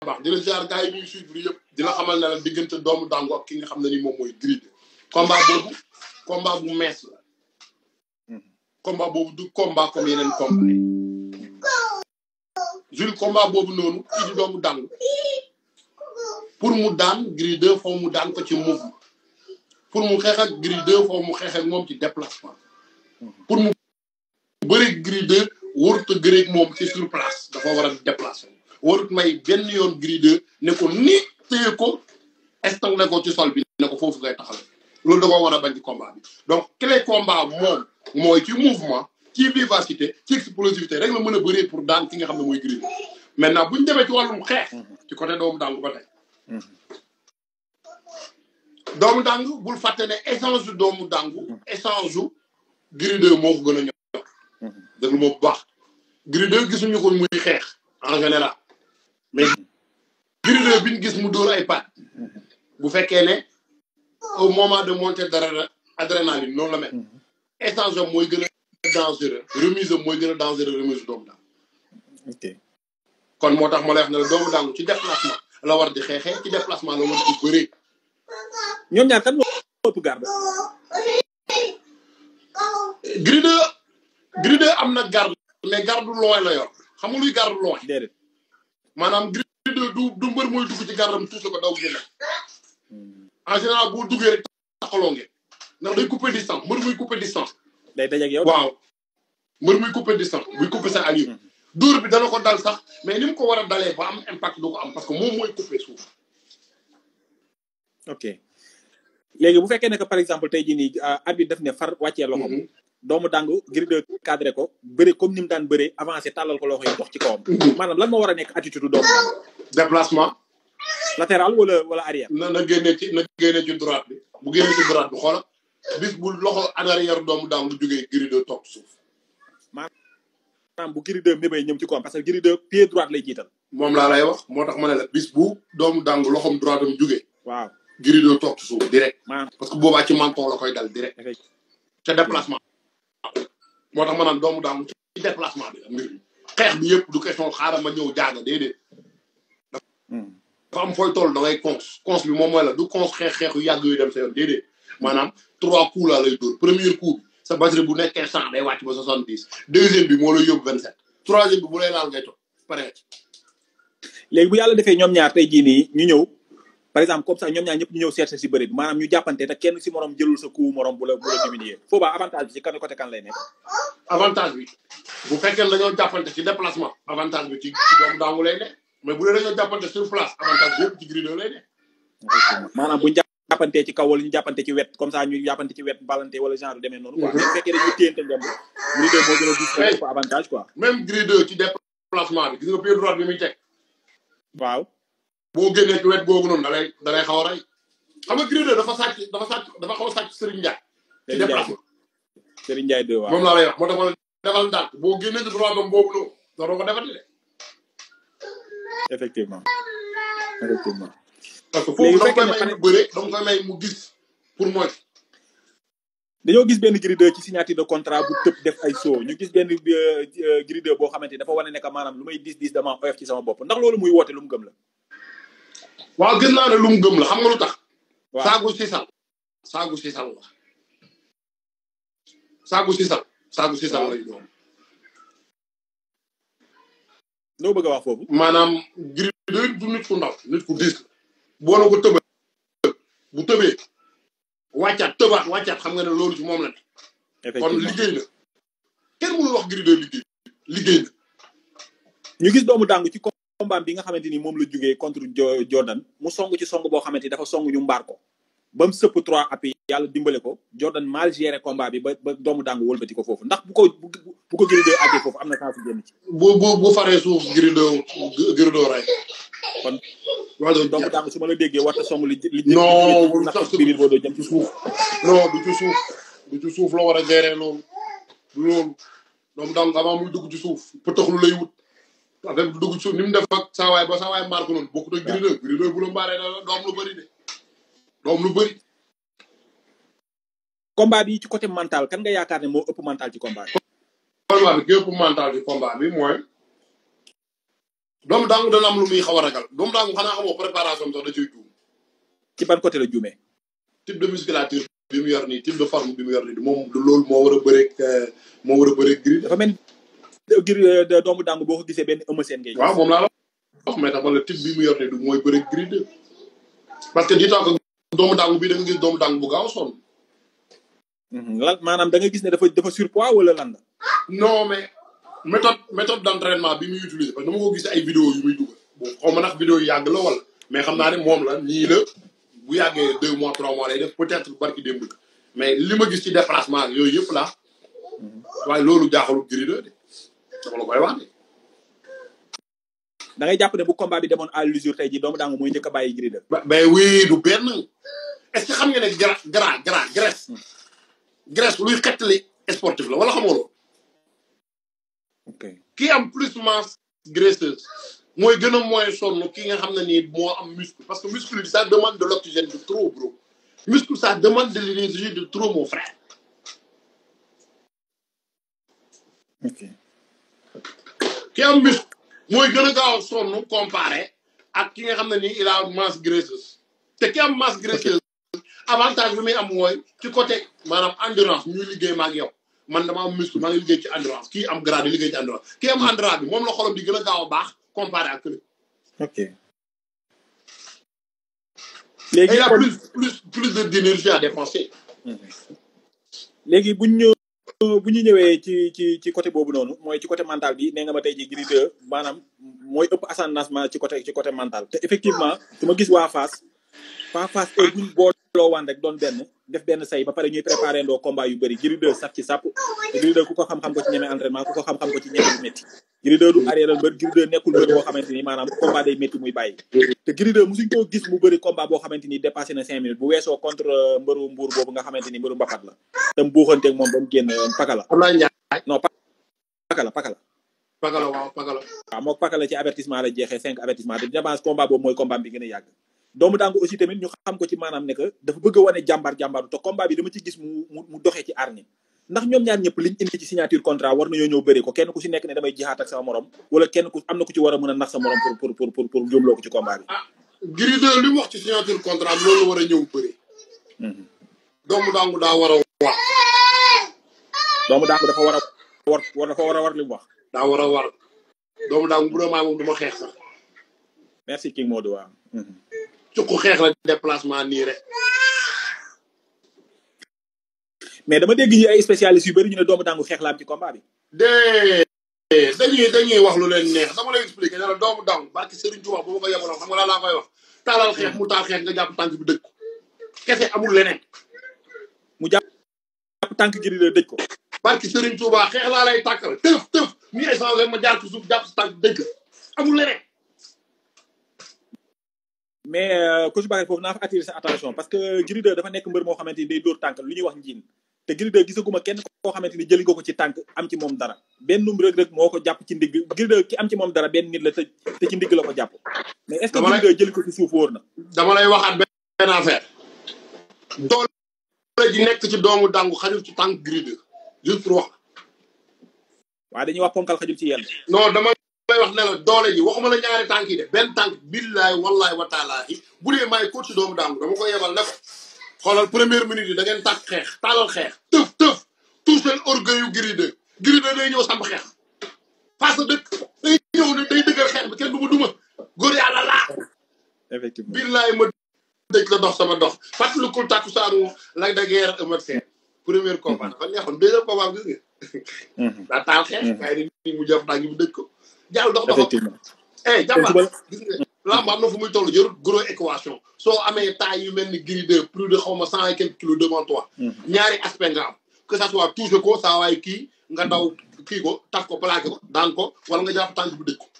baax di la ziar gars yi ñuy suivre yëpp di la xamal ne la diggante doomu Dangu ak ki nga xam ne ni moom mooy Gris 2 combat boobu combat bu mees la combat boobu du combat comme yeneen combat yi Jules combat boobu noonu kii di doomu Dangu pour mu daan Gris 2 foo mu daan ko ci mouvement pour mu xeex ak Gris 2 foo mu xeex ak moom ci déplacement pour mu bëri Gris 2 warut a gëree moom ci sur place dafa war a déplacer warut may benn yoon Gris 2 ne ko ni téye ko estang ne ko ci sol bi ne ko foofu ngay taxaw loolu da koo war a bañ ci combat bi donc clé combat moom mooy ci mouvement ci vivacité ci explosivité rek la mën a bëree pour daan ki nga xam ne mooy Gris 2 maintenant bu ñu demee ci wàllum xeex ci côté doomu Dangu ba tey doomu Dangu bul fàtte ne échange doomu Dangu échange Gris 2 moo ko gën a ñor déglu ma bu baax Gris 2 gisuñu ko muy xeex en général mais Gris 2 bi ñu gis mu dóor ay paat bu fekkee ne au moment de montée d'adrénaline noonu la mel échange am mooy gën a dangereux remise am mooy gën a dangereux remise doomu Dangu ok kon moo tax ma lay wax ne la doomu Dangu ci déplacement la war di xeexee ci déplacement la war di bëree ñoom ñaar kan moo ëpp garde Gris 2 am na garde mais garde loin la yor xam nga luy garde loin déedéet maanaam Gris 2 du mbër mooy dugg ci gardam tuus la ko daw génne en général boo duggee rek taxaloo ngeen ndax day couper distance mbër muy couper distance day dajeeg yow waaw mbër muy couper distance buy couper sa allure dóor bi dana ko dal sax mais ni mu ko war a dalee ba am impact du ko am parce que moom mooy couper suuf ok léegi bu fekkee ne que par exemple tey jii nii arbitre daf ne far wàccee loxo doomu Dangu Gris 2 cadré ko bëre comme ni mu daan bëree avancé tàllal ko loxo yi dox ci kawam maanaam lan moo war a nekk attitude doomu Dangu déplacement latéral wala arrière na génne ci droite bi bu génne ci droite bi xoola bis bu loxo en arrière doomu Dangu jógee Gris 2 toog suuf maanaam bu Gris 2 mébay ñëm ci kawam parce que Gris 2 pied droite lay jiital moom laa lay wax moo tax ma ne la bis bu doomu Dangu loxom droite am jógee waaw Gris 2 toog ci suuf direct maanaam parce que boobaa ci menton la koy dal direct ca déplacement moo tax ma naan doomu Dangu ci déplacement bi la mbir mi xeex bi yëpp du question xaaral ma ñëw jaaga déedéet dafa am fooy toll da ngay cons bi moom mooy la du cons xeex yu yàgg yu dem sa yoon déedéet maanaam 3 coups laa lay dóor premier coup bi sa batterie bu nekkee 100 day wàcc ba 70 deuxième bi moo lay yóbbu 27 troisième bi bu lay laal ngay toog pare léegi bu yàlla defee ñoom ñaar tey jii nii ñu ñëw par exemple comme ça ñoom ñaar ñëpp ñu ñëw seet si bëri bi maanaam ñu jàppante te kenn si morom jëlul sa coup morom bu la diminuer foobaa avantage bi ci kan côté kan lay nekk avantage bi bu fekkee dañoo jàppante ci déplacement avantage bi ci doomu Dangu lay ne mais bu dee dañoo jàppante sur place avantage bi yëpp ci Gris 2 lay ne maanaam bu ñu jàppantee ci kaw wala ñu jàppante ci wet comme ça ñu jàppante ci wet balante wala genre demee noonu quoi mais bu fekkee dañuy téyante ngem Gris 2 moo gën a dis ko avantage quoi même Gris 2 ci déplacement bi gis nga pied droit bi muy teg waaw boo génnee ci wet googu noonu da lay xaw a rey xam nga Gris 2 dafa xaw a sàcc Serigne Ndiaye ci déplacement Serigne Ndiaye 2 waaw moom laa lay wax moo tax ma defal ndànk boo génnee ci droit dom boobu noonu doo ko defati de effectivement parce que foofu da nga koy may mu bëre da nga koy may mu gis pour mooy dañoo gis benn Gris 2 ci signature de contrat bu tëb def ay soo ñu gis benn Gris 2 boo xamante ni dafa wane ne que maanaam lu may dis dama oyof ci sama bopp ndax loolu muy woote lu mu gëm la waaw gën naa ne lu mu gëm la xam nga lu tax waaw saagu sisal la saagu sisal lay doon loo bëgg a wax foofu maanaam Gris 2 du nit ku ndaw nit ku diis boo na ko tëbal bu tëbee wàccaat xam nga ne loolu ci moom la ne kon liggéey na kenn mënul wax Gris 2 liggéey na ñu gis doomu Dangu ci combat bi nga xamante ni moom la jógee contre Jordan mu song ci song boo xamante ni dafa song ñu mbaar ko ba mu sëpp 3 appui yàlla dimbale ko Jordan mal géré combat bi ba doomu Dangu wëlbati ko foofu ndax bu ko Gris 2 àggee foofu am na chance génn ci bu faree suuf Gris 2 rey kon waaw doomu Dangu su ma la déggee warta song li non biir boo doo jëm ci suuf non du ci suuf la war a gérer loolu du loolu doomu Dangu avant muy dugg ci suuf pëtaxlu lay wut affaire bi dugg ci suuf ni mu def ak saawaay ba saawaay mbaar ko noonu bokkut ak Gris 2 bu la mbaaree doom lu bëri de doom lu bëri combat bi ci côté mental kan nga yaakaar ne moo ëpp mental ci combat bi ki ëpp mental ci combat bi mooy doomu daangu dana am lu muy xaw a ragal doomu daangu xanaa xamoo préparation sax da ciy juum. ci ban côté la juumee. type de musculature bi mu yor nii type de forme bi mu yor nii moom loolu moo war a bëreeg Gris. dafa mel ni Gris doomu daangu boo ko gisee benn Eumeu Sène ngay. waaw moom laa la wax mais tax type bi mu yor nii du mooy bëreeg Gris parce que di tax doomu daangu bii da nga gis doomu daangu bu gaaw sonn. lan maanaam da nga gis ne dafa surpoids wala lan la. non mais méthode d'entraînement bi muy utiliser parce que dama ko gis ay vidéo yu muy dugal bon xaw ma nag vidéo yu yàgg la wala mais xam naa ne moom la ñii la bu yàggee 2 mois 3 mois lay def peut-être barki démb mais li ma gis ci déplacement yooyu yëpp la waaye loolu jaaxalu Gris de dama la koy wax de. da ngay jàpp ne bu combat bi demoon à l'usure tey jii doomu daangu mooy njëkk a bàyyi Gris de. mais oui du benn est-ce que xam nga ne graisse luy xettali sportif la wala xamoo loolu. ok qui am plus masse graisseuse mooy gën a moins sonn ki nga xam ne nii moo am muscle parce que muscle bi ça demande de l'oxygène de trop bro muscle ça demande de l'énergie de trop mon frère. ok ki am muscle mooy gën a gaaw a sonn comparé ak ki nga xam ne nii il a masse graisseuse te ki am masse graisseuse avantage bi muy am mooy ci côté maanaam endurance ñuy liggéey ma ak yow. man dama am muscle maa ngi liggéey ci endurance kii am gras di liggéey ci endurance kii am endurance bi moom la xolam di gën a gaaw a baax comparé ak kële. ok. léegi il a plus d'énergie à dépenser. léegi bu ñu ñëwee ci côté boobu noonu mooy ci côté mental bi nee nga ma tey jii Gris 2 maanaam mooy ëpp ascendance ci côté mental te effectivement su ma gis waa Fass heure bu ñu booloo waan rek doon def benn say ba pare ñuy préparé ndoo combat yu bëri Gris 2 saf ci sàpp te Gris 2 ku ko xam-xam ko ci ñeme entraînement ku ko xam-xam ko ci ñeme lu métti Gris 2 du arrière mbër Gris 2 nekkul mbër boo xamante ni maanaam combat day métti muy bàyyi te Gris 2 musuñ koo gis mu bëri combat boo xamante ni dépassé na 5 minutes bu weesoo contre mbëru mbuur boobu nga xamante ni mbëru mbapat la tam buuxanteeg moom ba mu génn pakala non pakala waaw mook pakala ci avertissement la jeexee 5 avertissement te d'avance combat boobu mooy combat bi gën a yàgg doomu daangu aussi tamit ñu xam ko ci maanaam ne que dafa bëgg a wane jàmbaaru te combat bi dama ci gis mu doxee ci arni ndax ñoom ñaar ñëpp liñ indi ci signature contrat war nañoo ñëw bëree ko kenn ku si nekk ne damay jihaat ak sama morom wala kenn ku am na ku ci war a mën a nax sa morom pour jóomloo ko ci combat bi. Gris 2 li mu wax ci signature contrat loolu war a ñëw bëree. doomu daangu daa war a war. doomu daangu dafa war a war li mu wax. daa war a war doomu daangu bu doon maa moom du ma xeex sax. merci King Modou waaw. cukku xeex la déplacement nii rek. mais dama dégg ñi ay spécialistes yu bëri ñu ne doomu daangu xeex la am ci combat bi. dañuy wax lu leen neex dama lay expliquer ne la doomu daangu barki Serigne Touba bu ma ko yebaloon xam nga laa koy wax. taalal xeex mu taal xeex nga jàpp tànk bi dëj ko kese amul leneen. mu jàpp tànk Gris 2 dëj ko. barki Serigne Touba xeex laa lay tàkkal tëf ñu échangé ma jaar ci suuf jàpp si tànk dëj ko amul leneen. mais coach Bakary foofu naa fa attirer sa attention parce que Gris 2 dafa nekk mbër moo xamante ni day dóor tànk lu ñuy wax njiin te Gris 2 gisaguma kenn koo xamante ni jëli nga ko ci tànk am ci moom dara benn rëg-rëg moo ko jàpp ci ndigg Gris 2 ki am ci moom dara benn nit la te ci ndigg la ko jàpp mais est-ce que Gris 2 jëli ko ci suuf wóor na. dama lay waxaat benn affaire doole ji nekk ci doomu daangu xajul ci tànk Gris 2 juste pour wax. waaw dañuy wax ponkal xajul ci yàlla. non dama lay wax ne la doole ji waxuma la ñaari tànk yi de benn tànk billaay wallaay wa taalaahi bu dee maay coach doomu daangu dama koy yebal ne ko xoolal première minute yi da ngeen tàkk xeex taalal xeex tëf tout seen orgueil yu Gris 2 Gris 2 day ñëw samp xeex face dëkk day ñëw ne day dëggal xeex bi kenn du ma duma góor yàlla laa effectivement billaay ma dëj la dox sama dox fàttalikul tàkku saanu Lac de Guiers Eumeu Sène premier combat dafa neexoon deuxième combat gis nga daa taal xeex waaye ni mu jàpp tànk bi dëj ko jàll dox dafa jàmbaar gis nga lamb am na fu muy toll jërut gros équation soo amee taille yu mel ni Gris 2 plus de xaw ma 100 et quelques kilos devant toi ñaari aspect nga am que ça soit touché ko saa waay kii nga daw kii ko taf ko plaqué ko daan ko wala nga jàpp tànk bi dëj ko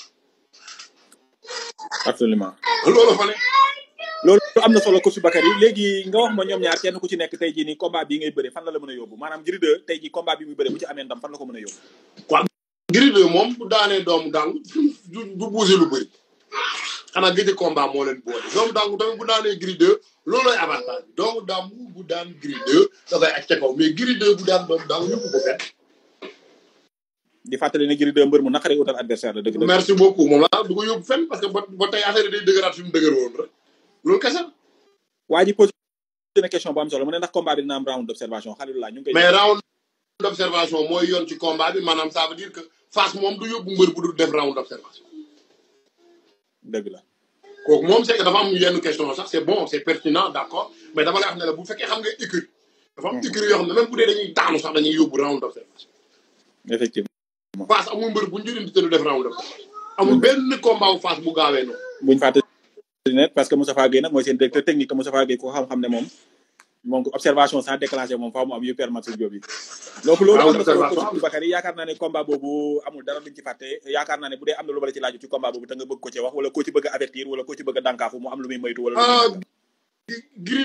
absolument loolu fa ne loolu am na solo coach Bakary léegi nga wax ma ñoom ñaar kenn ku ci nekk tey jii nii combat bii ngay bëri fan la mën a yóbbu maanaam Gris 2 tey jii combat bi muy bëri bu ci amee ndam fan la ko mën a yóbbu. quoi Gris 2 moom bu daanee doomu daangu du bougé lu bëri xanaa gëj combat moo leen boole doomu daangu tamit bu daanee Gris 2 loolooy avantage bi doomu daangu bu daan Gris 2 da koy aj ca kaw mais Gris 2 bu daan doomu daangu yóbbu ko fenn. di fàttali ne Gris 2 mbër mu naqaree utal adversaire la dëgg. merci beaucoup moom laa du ko yóbbu fenn parce que ba tey affaire yi day dëgëraat fi mu dëgër woon rek loolu kese. waa ji posé na question bu am solo mu ne ndax combat bi dina am round d'observation Khalilullah ñu ngi koy. mais round d'observation mooy yoon ci combat bi maanaam ça veut dire que Fass moom du yóbbu mbër bu dul def round d'observation. dëgg la. kooku moom c'est que dafa am yenn question sax c'est bon c'est pertinent d'accord mais dama lay wax ne la bu fekkee xam nga écurie. dafa am écurie yoo xam ne même bu dee dañuy daanu sax dañuy yóbbu round d'observation. effectivement. Fass amul mbër bu ñu jëlee te du def round d'observation. amul benn combat wu Fass bu gaawee noonu. buñ fàtte net parce que Moustapha Gueye nag mooy seen directeur technique te Moustapha Gueye ko xam-xam ne moom observation sans déclencher moom faaw mu am yu permettre job yi. donc loolu am na solo ko Bakary yaakaar naa ne combat boobu amul dara luñ ci fàtte yaakaar naa ne bu dee am na lu bala ci laaju ci combat boobu te nga bëgg ko ci wax wala koo ci bëgg a avertir wala koo ci bëgg a dànkaafu mu am lu muy moytu wala Gris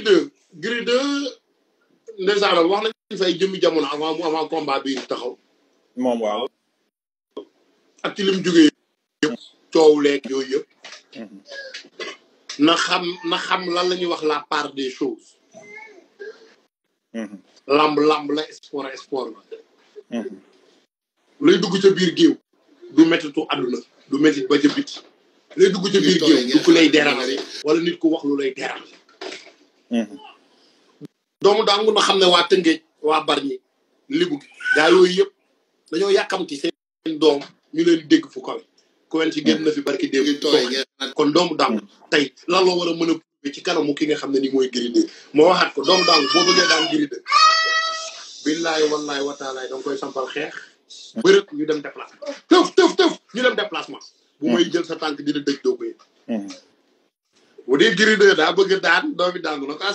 2 ndeysaan wax nañ fay jëmmi jamono avant combat bi taxaw moom waaw ak ci lim jógee yëpp coow leeg yooyu yëpp na xam lan la ñuy wax la part des choses lamb la sport la lay dugg ca biir géew du mettitu àdduna du mettit ba ca biti lay dugg ca biir géew du ku lay déranger wala nit ku wax lu lay déranger doomu daangu na xam ne waa Tëngéej waa Bargny Libu gi gaa yooyu yëpp dañoo yàkkamti seen doom ñu leen dégg fu kawe ku wen ci génn na fi barki dégg kon doomu daangu tey lan la war a mën a ci kanamu ki nga xam ne ni mooy Gris 2 moo waxaat ko doomu daangu boo bëggee daan Gris 2 billaahi wallaahi wa taala danga koy sampal xeex bërëb ñu dem déplacement tëf ñu dem déplacement bu may jël sa tànk dina dëj doo ko yëg bu dee Gris 2 daa bëgg daan doomi daangu na ko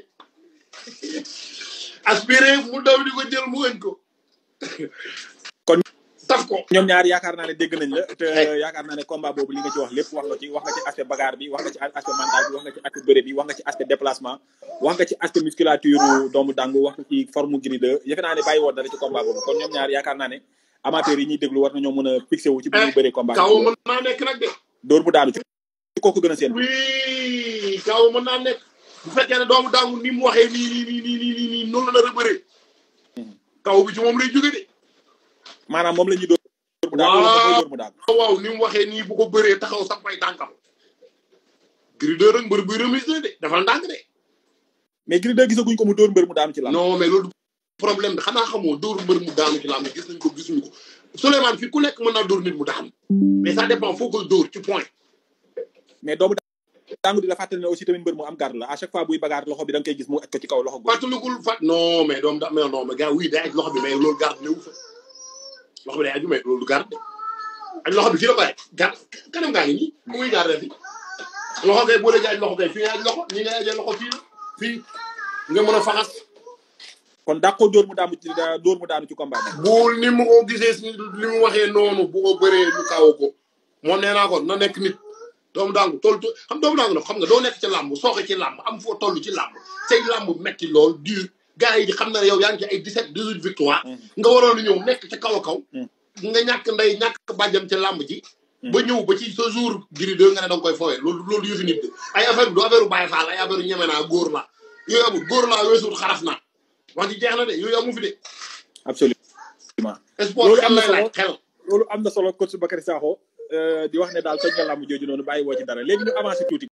aspiré mu daw di ko jël mu ëñ ko kon taf ko ñoom ñaar yaakaar naa ne dégg nañ la te yaakaar naa ne combat boobu li nga ci wax lépp wax nga ci aspect bagarre bi wax nga ci aspect mental bi wax nga ci aspect bëre bi wax nga ci aspect déplacement wax nga ci aspect musculature doomu dangu wax nga ci forme Gris 2 yëfe naa ne bàyyi woon dara ci combat boobu kon ñoom ñaar yaakaar naa ne amateurs yi ñuy déglu war nañoo mën a fixé wu ci bu ñu bëree combat kaw mën naa nekk nag de dóor bu daanu ci kooku gën a seen oui kaw mën naa nekk bu fekkee ne doomu daangu ni mu waxee nii noonu la nar a bëree kaw bi ci moom lay jóge de maanaam moom la ñuy dóor bu daanu waaw ni mu waxee nii bu ko bëree taxaw sax fay tànkam Gris 2 rek mbër buy remise la de dafa ndànk de mais Gris 2 gisaguñ ko mu dóor mbër mu daanu ci lamb non mais loolu problème bi xanaa xamoo dóor mbër mu daanu ci lamb gis nañ ko gisuñu ko Souleymane fii ku nekk mën naa dóor nit mu daanu mais ça dépend foo koy dóor ci point mais doomu daangu di la fàttali ne aussi tamit mbër mu am garde la à chaque fois buy bagaar loxo bi da nga koy gis mu aj ko ci kaw loxo fàttalikul non mais doom da mais non mais gars oui day aj loxo bi mais loolu garde newu fa loxo bi day aju mais loolu du garde aj loxo bi fii la ko aj garde kanam gaa ngi nii mu muy garde fi loxo kay boo léegi aj loxo kay fii nga aj loxo ñi nga ajee loxo fii nga mën a faxas kon daa ko dóor mu daanu ci combat bi bu ni mu ko gisee li mu waxee noonu bu ko bëree ñu kaw ko moom nee naa ko na nekk nit doomu daangu toll xam doomu daangu nag xam nga doo nekk ci làmb sooxe ci làmb am foo toll ci làmb say làmb metti lool dur gars yi di xam na ne yow yaa ngi ci ay 17 18 victoire nga waroon a ñëw nekk ci kaw a kaw nga ñàkk ndey ñàkk bàjjam ci làmb ji ba ñëw ba ci sa jour Gris 2 nga ne danga koy fowee loolu yëfi nit ay affaire du affaire Baye Fall ay affaire ñeme naa góor la yooyu amul góor laa weesuut xaraf naa wax ji jeex na de yooyu amu fi de absolument sport xel lay laaj xel loolu am na solo coach Bakary Sakho di wax ne daal toj nga làmb jooju noonu bàyyi woo ci dara léegi ñu avancé tuuti